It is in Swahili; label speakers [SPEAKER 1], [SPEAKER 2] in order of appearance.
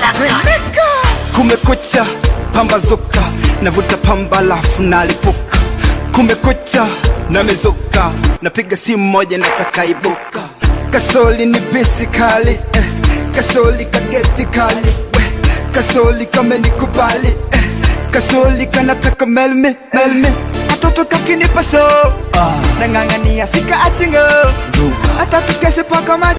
[SPEAKER 1] Kumekucha, pambazuka, navuta pamba lafu nalipuka. Kumekucha, namezuka, napiga simu moja nataka ibuka. Kasoli ni bisi kali, kasoli kageti kali, kasoli kame nikubali, kasoli kanataka melme. Atoto kakinipa show, nangangania sika achingo, atatu kese paka